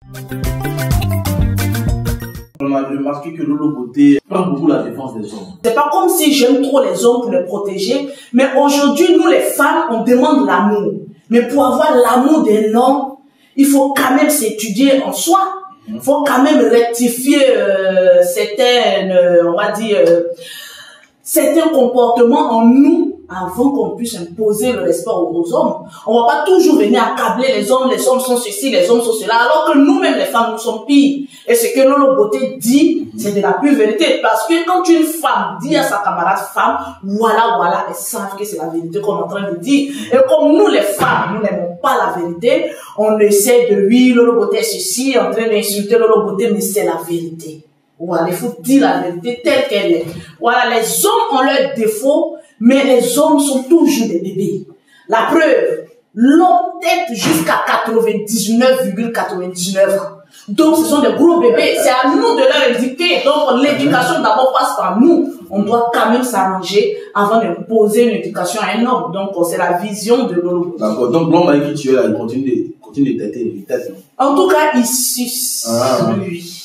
On a remarqué que Lolo Beauté prend beaucoup la défense des hommes. C'est pas comme si j'aime trop les hommes pour les protéger, mais aujourd'hui, nous les femmes, on demande l'amour. Mais pour avoir l'amour d'un homme, il faut quand même s'étudier en soi. Il faut quand même rectifier certains, on va dire, certains comportements en nous avant qu'on puisse imposer le respect aux hommes. On va pas toujours venir accabler les hommes sont ceci, les hommes sont cela, alors que nous-mêmes les femmes, nous sommes pires. Et ce que Lolo Beauté dit, c'est de la pure vérité. Parce que quand une femme dit à sa camarade femme, voilà, elles savent que c'est la vérité qu'on est en train de dire. Et comme nous les femmes, nous n'aimons pas la vérité, on essaie de oui, Lolo Beauté est ceci, en train d'insulter Lolo Beauté, mais c'est la vérité. Voilà, il faut dire la vérité telle qu'elle est. Voilà, les hommes ont leurs défauts, mais les hommes sont toujours des bébés. La preuve, l'homme tête jusqu'à 99,99 ans. Donc, ce sont des gros bébés. C'est à nous de leur éduquer. Donc, l'éducation d'abord passe par nous. On doit quand même s'arranger avant d'imposer une éducation à un homme. Donc, c'est la vision de Lolo. D'accord. Donc, l'homme avec qui tu es là, il continue de têter. En tout cas, il suce. Ah. Oui.